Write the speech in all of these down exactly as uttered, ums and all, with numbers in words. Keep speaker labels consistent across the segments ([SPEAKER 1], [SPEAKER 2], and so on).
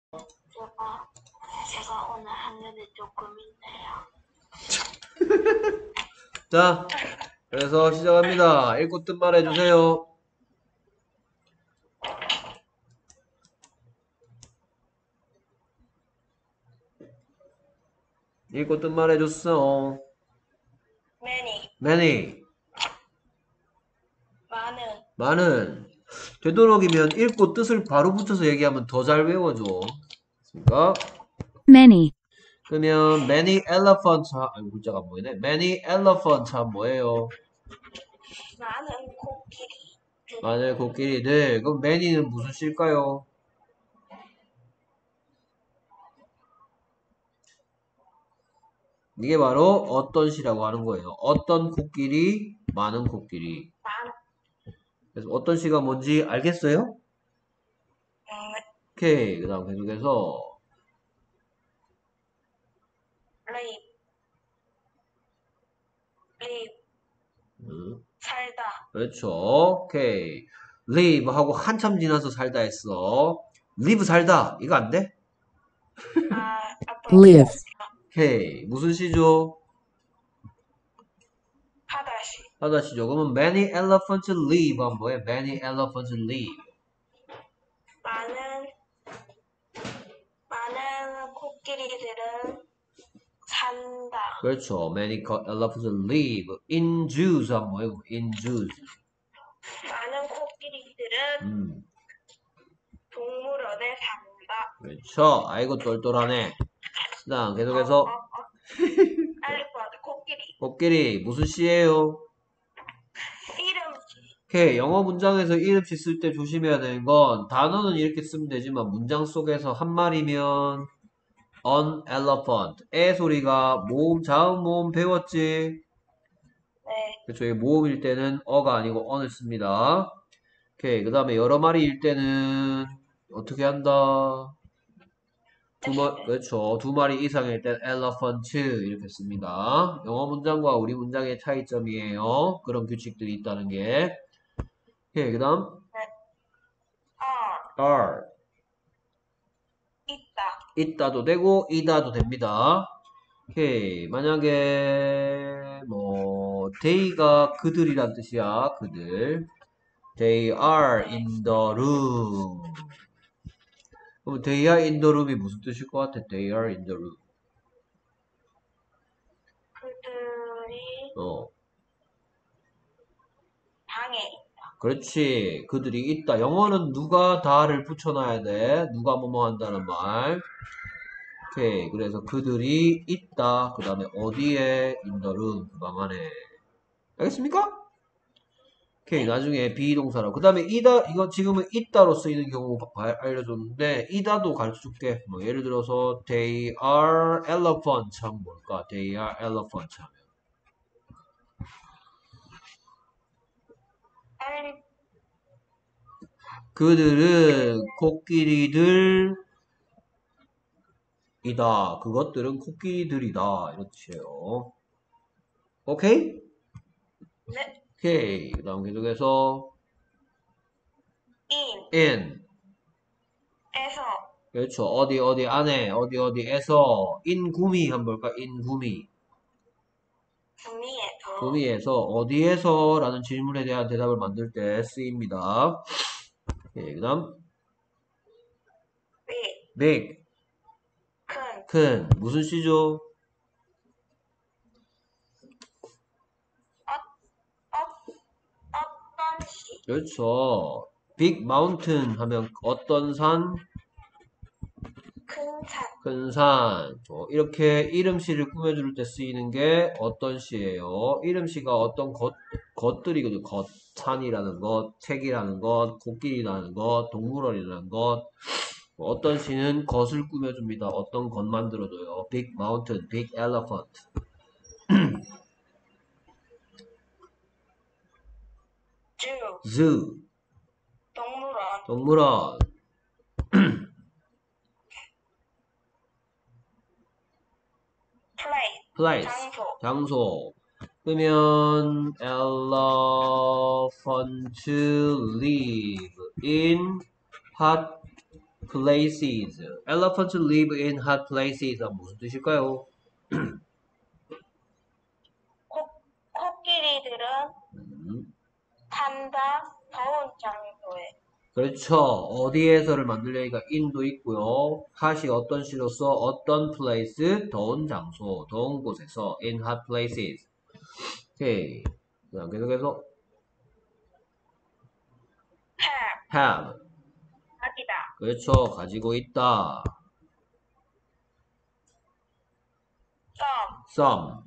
[SPEAKER 1] 제가, 제가 오늘 학년이 조금 있네요.
[SPEAKER 2] 자, 그래서 시작합니다. 읽고 뜻 말해주세요. 읽고 뜻 말해줬어.
[SPEAKER 1] many,
[SPEAKER 2] many.
[SPEAKER 1] 많은,
[SPEAKER 2] 많은. 되도록이면 읽고 뜻을 바로 붙여서 얘기하면 더 잘 외워줘. 됐습니까?
[SPEAKER 3] many,
[SPEAKER 2] 그러면 many elephants 하, 아니 문자가 안 보이네. many elephants 하면 뭐예요?
[SPEAKER 1] 많은 코끼리,
[SPEAKER 2] 많은 코끼리들. 그럼 many는 무슨 시일까요? 이게 바로 어떤 시라고 하는 거예요. 어떤 코끼리, 많은 코끼리.
[SPEAKER 1] 많은,
[SPEAKER 2] 그래서 어떤 시가 뭔지 알겠어요?
[SPEAKER 1] 음,
[SPEAKER 2] 오케이. 그 다음 계속해서
[SPEAKER 1] live, live,
[SPEAKER 2] 음,
[SPEAKER 1] 살다,
[SPEAKER 2] 그렇죠. 오케이. live 하고 한참 지나서 살다 했어. live 살다. 이거 안 돼?
[SPEAKER 1] 아, 아빠,
[SPEAKER 3] live,
[SPEAKER 2] 오케이. 무슨 시죠?
[SPEAKER 1] 하다시,
[SPEAKER 2] 하다 시죠. 그러면 many elephants live 하면 뭐예요? many elephants live.
[SPEAKER 1] 많은, 많은 코끼리들은 산다.
[SPEAKER 2] 그렇죠. many co- elephants live in zoos 하면 뭐예요? in zoos.
[SPEAKER 1] 많은 코끼리들은
[SPEAKER 2] 음,
[SPEAKER 1] 동물원에 산다.
[SPEAKER 2] 그렇죠. 아이고 똘똘하네. 그 다음
[SPEAKER 1] 어,
[SPEAKER 2] 계속해서
[SPEAKER 1] 어, 어. 알파드 코끼리,
[SPEAKER 2] 코끼리 무슨 시예요?
[SPEAKER 1] 이름지,
[SPEAKER 2] 오케이. 영어 문장에서 이름씩 쓸 때 조심해야 되는 건 단어는 이렇게 쓰면 되지만 문장 속에서 한 마리면 an elephant 애 소리가 모음, 자음 모음 배웠지?
[SPEAKER 1] 네,
[SPEAKER 2] 그렇죠. 이 모음일 때는 어가 아니고 on을 씁니다. 오케이. 그 다음에 여러 마리일 때는 어떻게 한다? 두 마, 그렇죠. 두 마리 이상일 땐 elephant 이렇게 씁니다. 영어 문장과 우리 문장의 차이점이에요. 그런 규칙들이 있다는 게. 오케이. 그 다음
[SPEAKER 1] 네, 아,
[SPEAKER 2] are
[SPEAKER 1] 있다,
[SPEAKER 2] 있다도 되고 이다도 됩니다. 오케이. 만약에 뭐 they가 그들이란 뜻이야. 그들. They are in the room. 그럼 they are in the room이 무슨 뜻일 것 같아? They are in the room.
[SPEAKER 1] 그들이
[SPEAKER 2] 어.
[SPEAKER 1] 방에 있다.
[SPEAKER 2] 그렇지. 그들이 있다. 영어는 누가 다를 붙여놔야 돼. 누가 뭐뭐 한다는 말. 오케이. 그래서 그들이 있다. 그 다음에 어디에? in the room. 그 방 안에. 알겠습니까? 오케이.
[SPEAKER 1] 네,
[SPEAKER 2] 나중에 비동사로. 그 다음에 이다. 이거 지금은 있다로 쓰이는 경우 바- 알려줬는데 이다도 가르쳐줄게. 뭐 예를 들어서 they are elephants 하면 뭘까? they are elephants 하면.
[SPEAKER 1] 알,
[SPEAKER 2] 그들은 코끼리들이다. 그것들은 코끼리들이다. 이런 뜻이에요. 오케이?
[SPEAKER 1] 네,
[SPEAKER 2] 오케이. 그 다음 계속해서
[SPEAKER 1] 인,
[SPEAKER 2] in.
[SPEAKER 1] 에서,
[SPEAKER 2] 그렇죠. 어디 어디 안에 어디 어디에서 in 구미 한번 볼까? in 구미.
[SPEAKER 1] 구미에서,
[SPEAKER 2] 구미에서 어디에서 라는 질문에 대한 대답을 만들 때 쓰입니다. 오케이. 그 다음
[SPEAKER 1] 빅,
[SPEAKER 2] big.
[SPEAKER 1] 큰,
[SPEAKER 2] 큰. 무슨 시죠?
[SPEAKER 1] 어, 어, 어떤 시,
[SPEAKER 2] 그렇죠. big mountain 하면 어떤 산?
[SPEAKER 1] 큰 산,
[SPEAKER 2] 큰 산. 어, 이렇게 이름시를 꾸며줄 때 쓰이는 게 어떤 시예요? 이름시가 어떤 것, 것들이거든요. 것, 산이라는 것, 책이라는 것, 코끼리라는 것, 동물원이라는 것. 어떤 시는 것을 꾸며줍니다. 어떤 것 만들어줘요. Big mountain, big elephant.
[SPEAKER 1] 주,
[SPEAKER 2] zoo,
[SPEAKER 1] 동물원,
[SPEAKER 2] 동물원.
[SPEAKER 1] 플레이,
[SPEAKER 2] place,
[SPEAKER 1] 장소,
[SPEAKER 2] 장소. 그러면 elephant live in hot places. Elephants live in hot places. 무슨 뜻일까요?
[SPEAKER 1] 코, 코끼리들은
[SPEAKER 2] 음,
[SPEAKER 1] 산다 더운 장소에.
[SPEAKER 2] 그렇죠. 어디에서를 만들려니까 in도 있고요. hot이 어떤 시로서 어떤 place, 더운 장소, 더운 곳에서 in hot places. 오케이. 자, 계속해서
[SPEAKER 1] have
[SPEAKER 2] have.
[SPEAKER 1] 가지다.
[SPEAKER 2] 그렇죠. 가지고 있다.
[SPEAKER 1] some
[SPEAKER 2] some.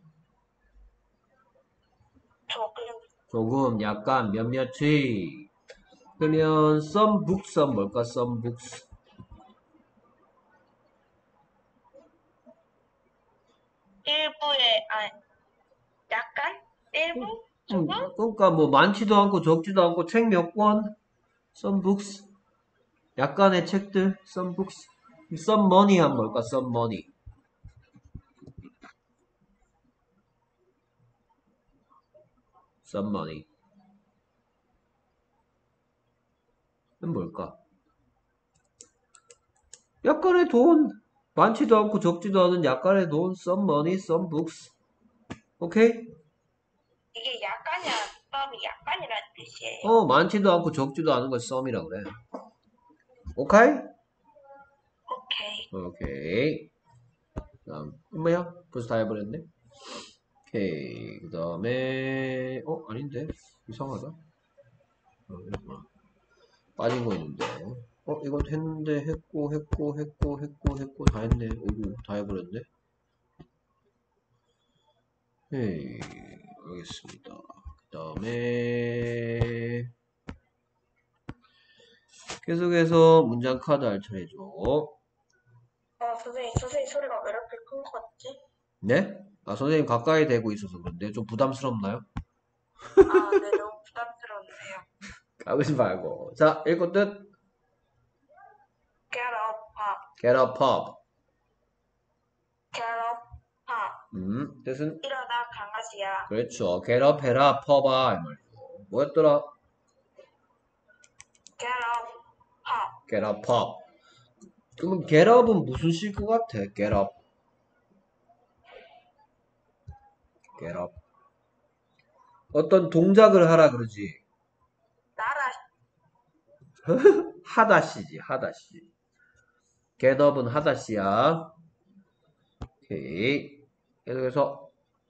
[SPEAKER 1] 조금
[SPEAKER 2] 조금, 약간, 몇몇의. 그러면 some books, some 뭘까? some books.
[SPEAKER 1] 일부의 아 약간 일부
[SPEAKER 2] 음,
[SPEAKER 1] 조금
[SPEAKER 2] 그러니까 뭐 많지도 않고 적지도 않고 책 몇 권? some books. 약간의 책들, some books. some money 하면 뭘까? some money. some money. 이건 뭘까? 약간의 돈. 많지도 않고 적지도 않은 약간의 돈. some money, some books. 오케이?
[SPEAKER 1] 이게 약간이야 썸이 약간이란 뜻이에요.
[SPEAKER 2] 어, 많지도 않고 적지도 않은 걸 some이라고 그래. 오케이?
[SPEAKER 1] 오케이.
[SPEAKER 2] 오케이. 다음, 뭐야? 벌써 다 해버렸네? 오케이. 그 다음에, 어, 아닌데? 이상하다. 어, 이렇구나. 빠진 거 있는데. 어, 이건 했는데, 했고, 했고, 했고, 했고, 했고, 다 했네. 어이구, 다 해버렸네. 오케이. 알겠습니다. 그 다음에, 계속해서 문장 카드 알차례죠.
[SPEAKER 1] 아 선생님 선생님 소리가 왜 이렇게 큰 거 같지?
[SPEAKER 2] 네? 아, 선생님 가까이 대고 있어서 그런데 좀 부담스럽나요?
[SPEAKER 1] 아 네 너무 부담스러운데요.
[SPEAKER 2] 까부지 말고. 자, 읽고 뜻.
[SPEAKER 1] Get up, pop.
[SPEAKER 2] Get up, pop.
[SPEAKER 1] Get up, pop.
[SPEAKER 2] 음, 뜻은?
[SPEAKER 1] 일어나 강아지야.
[SPEAKER 2] 그렇죠. get up 해라, 퍼봐. 이 말이죠. 뭐였더라?
[SPEAKER 1] Get up, pop.
[SPEAKER 2] get up, pop. 그러면 get up은 무슨 실 것 같아? get up. get up. 어떤 동작을 하라 그러지.
[SPEAKER 1] 나라.
[SPEAKER 2] 하다시지, 하다시. get up은 하다시야. 오케이. 계속해서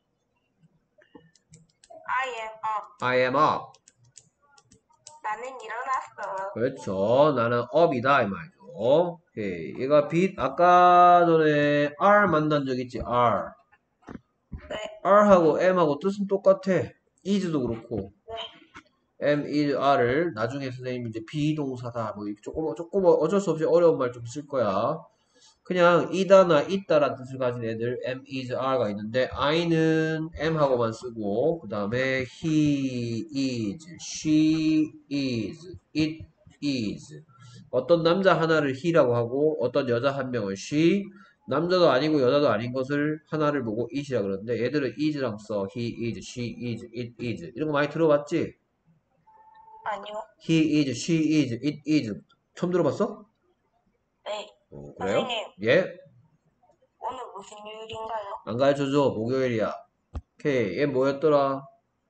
[SPEAKER 1] I am up.
[SPEAKER 2] I am up.
[SPEAKER 1] 나는 일어났어.
[SPEAKER 2] 그렇죠. 나는 up이다 이 말이죠. 오케이. 얘가 빛 아까 전에 R 만난 적 있지. R.
[SPEAKER 1] 네.
[SPEAKER 2] R하고 M하고 뜻은 똑같아. is도 그렇고.
[SPEAKER 1] 네.
[SPEAKER 2] M is R을 나중에 선생님이 이제 비동사다 뭐 조금 조금 어쩔 수 없이 어려운 말 좀 쓸 거야. 그냥 이다나 있다라는 뜻을 가진 애들 M is R가 있는데 I는 M하고만 쓰고 그 다음에 he is, she is, it is 어떤 남자 하나를 he라고 하고 어떤 여자 한 명을 she 남자도 아니고 여자도 아닌 것을 하나를 보고 it이라 그러는데 얘들은 is랑 써 he is, she is, it is 이런 거 많이 들어봤지?
[SPEAKER 1] 아니요.
[SPEAKER 2] he is, she is, it is 처음 들어봤어?
[SPEAKER 1] 네.
[SPEAKER 2] 어, 그래요?
[SPEAKER 1] 선생님.
[SPEAKER 2] 예?
[SPEAKER 1] 오늘 무슨 요일인가요?
[SPEAKER 2] 안 가르쳐줘. 목요일이야. 오케이. 얘 뭐였더라?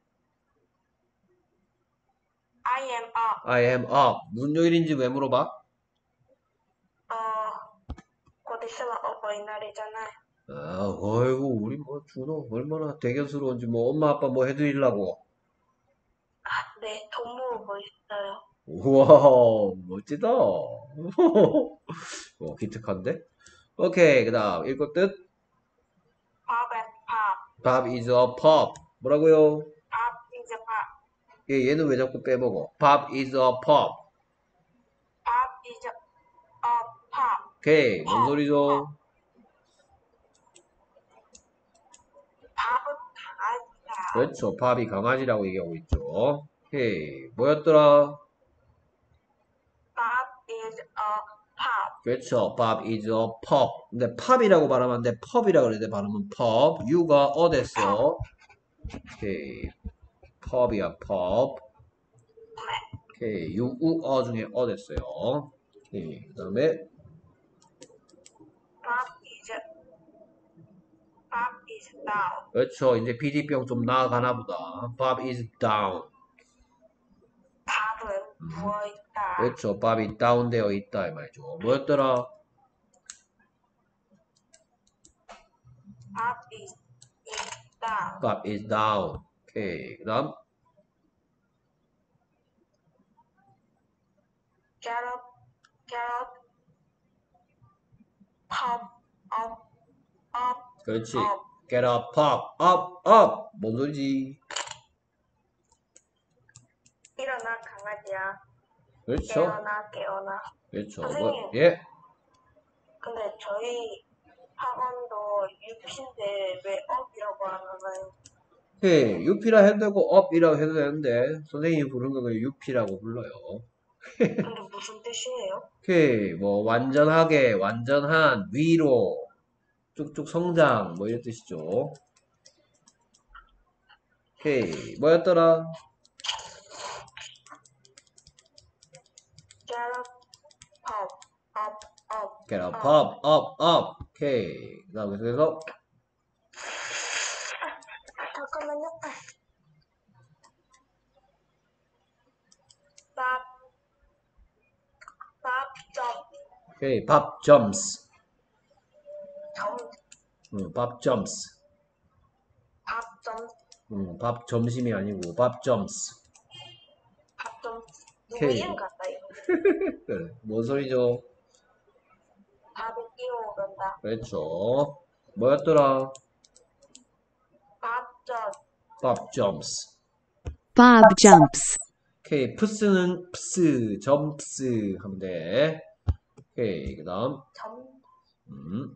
[SPEAKER 1] I am up.
[SPEAKER 2] I am up. 무슨 요일인지 왜 물어봐?
[SPEAKER 1] 어, 곧 있으면 어버이날이잖아요.
[SPEAKER 2] 아, 어이구, 우리 뭐, 준호, 얼마나 대견스러운지, 뭐, 엄마, 아빠 뭐 해드리려고.
[SPEAKER 1] 아, 네. 돈 모으고 있어요.
[SPEAKER 2] 우와, 멋지다. 어, 기특한데? 오케이. 그 다음, 읽고 뜻.
[SPEAKER 1] Pop and pop.
[SPEAKER 2] Pop is a pop. 뭐라고요?
[SPEAKER 1] Pop is a pop.
[SPEAKER 2] 얘, 얘는 왜 자꾸 빼먹어? Pop is a pop.
[SPEAKER 1] Pop is a, a pop.
[SPEAKER 2] 오케이. 뭔 소리죠?
[SPEAKER 1] 밥은 강아지다.
[SPEAKER 2] 그렇죠. 팝이 강아지라고 얘기하고 있죠. 오케이. 뭐였더라?
[SPEAKER 1] Pop is a pop.
[SPEAKER 2] 그렇죠. Bob is a pop. 근데 팝이라고 발음하면 안 돼. 펍이라고 그래야 돼. 발음은 pub. U가 어 됐어. 오케이. 펍이야, pub. 오케이. 유, 우, 어 중에 어 됐어요. 오케이. 그 다음에
[SPEAKER 1] is down.
[SPEAKER 2] 그렇죠. 이제 피디병 좀 나아가나 보다. Bob is down.
[SPEAKER 1] 밥은
[SPEAKER 2] 음.
[SPEAKER 1] 부어있다.
[SPEAKER 2] 그렇죠. Bob이 다운되어 있다 이 말이죠. 뭐였더라?
[SPEAKER 1] Bob is, is down.
[SPEAKER 2] Bob is down. 오케이. 그 다음.
[SPEAKER 1] Get up, get up. Pop up, up,
[SPEAKER 2] 그렇지.
[SPEAKER 1] up.
[SPEAKER 2] Get up, pop, up, up. 뭔 소리지?
[SPEAKER 1] 일어나 강아지야.
[SPEAKER 2] 그렇죠.
[SPEAKER 1] 깨어나 깨어나.
[SPEAKER 2] 그렇죠. 뭐,
[SPEAKER 1] 선생님.
[SPEAKER 2] 예.
[SPEAKER 1] 근데 저희 학원도 유피인데 왜 업이라고 안 하나요?
[SPEAKER 2] 예, 유피라 해도 되고 up이라고 해도 되는데 선생님이 부르는 거 그냥 유피라고 불러요.
[SPEAKER 1] 근데 무슨 뜻이에요?
[SPEAKER 2] 오케이, 뭐 완전하게, 완전한, 위로, 쭉쭉 성장, 뭐 이런 뜻이죠. 오케이, 뭐였더라?
[SPEAKER 1] Get up, pop, up, up.
[SPEAKER 2] Get up, pop, up, up. 오케이. 그 다음에 그래서
[SPEAKER 1] 잠깐만요. Bob, Bob jump.
[SPEAKER 2] 오케이, Bob jumps.
[SPEAKER 1] 점,
[SPEAKER 2] 응, Bob jumps.
[SPEAKER 1] Bob jump,
[SPEAKER 2] 응, 밥 점심이 아니고 Bob jumps.
[SPEAKER 1] Bob jump. 누구
[SPEAKER 2] 오케이.
[SPEAKER 1] 이름 같다 이거.
[SPEAKER 2] 그래, 뭔 소리죠?
[SPEAKER 1] 밥이 뛰어오른다.
[SPEAKER 2] 그렇죠. 뭐였더라?
[SPEAKER 1] Bob jump.
[SPEAKER 2] Bob jumps.
[SPEAKER 3] Bob jumps.
[SPEAKER 2] 오케이, 푸스는 푸스, 점프스 하면 돼. 오케이, 그 다음.
[SPEAKER 1] 점,
[SPEAKER 2] 음,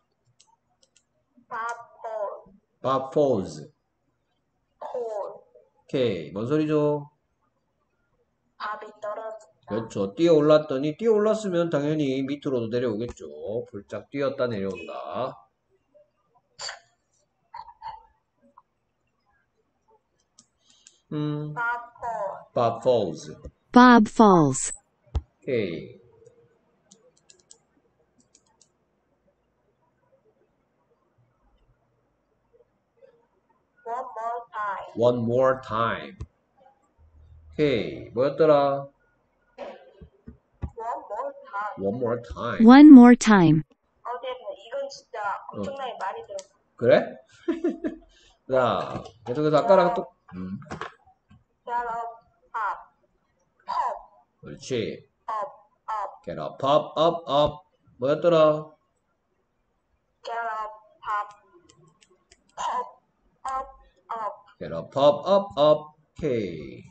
[SPEAKER 1] Bob fall,
[SPEAKER 2] Bob falls.
[SPEAKER 1] fall.
[SPEAKER 2] 오케이, 뭔 소리죠?
[SPEAKER 1] 밥이 떨어진다.
[SPEAKER 2] 그렇죠. 뛰어 올랐더니, 뛰어 올랐으면 당연히 밑으로도 내려오겠죠. 불짝 뛰었다 내려온다. 음,
[SPEAKER 1] Bob fall.
[SPEAKER 2] Bob falls.
[SPEAKER 3] Bob falls.
[SPEAKER 2] 오케이.
[SPEAKER 1] One more time.
[SPEAKER 2] One more time. 오케이, 뭐였더라?
[SPEAKER 1] One more time.
[SPEAKER 2] One more time.
[SPEAKER 3] One more time.
[SPEAKER 1] 어제는 이건 진짜 엄청나게 많이 들었어.
[SPEAKER 2] 그래? 자, 계속해서 아까랑 또, 음,
[SPEAKER 1] Get up, up, pop,
[SPEAKER 2] 그렇지.
[SPEAKER 1] up, up.
[SPEAKER 2] Get up, pop, up, up. 뭐였더라?
[SPEAKER 1] Get up, pop, pop, up, up.
[SPEAKER 2] Get up, pop, up, up. 오케이.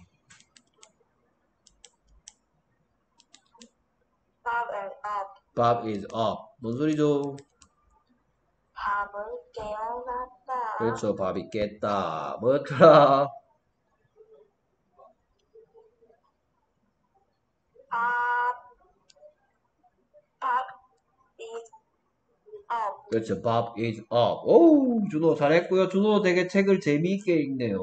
[SPEAKER 1] Bob and up.
[SPEAKER 2] Bob is up. 뭔 소리죠?
[SPEAKER 1] 밥은 깨어났다.
[SPEAKER 2] 그렇죠. 밥이 깼다. 뭐였더라?
[SPEAKER 1] Bob, Bob is up.
[SPEAKER 2] 그렇죠. Bob is up. 오, 준호 잘했고요. 준호 되게 책을 재미있게 읽네요.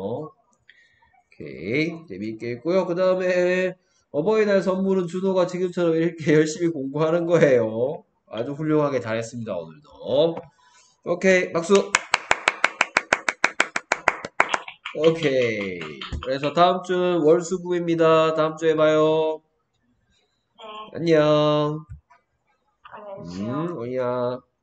[SPEAKER 2] 오케이. 재미있게 읽고요. 그 다음에 어버이날 선물은 준호가 지금처럼 이렇게 열심히 공부하는 거예요. 아주 훌륭하게 잘했습니다. 오늘도. 오케이. 박수. 오케이. 그래서 다음 주는 월수부입니다. 다음 주에 봐요.
[SPEAKER 1] 네,
[SPEAKER 2] 안녕.
[SPEAKER 1] 안녕히 계세요.
[SPEAKER 2] 음, 오야.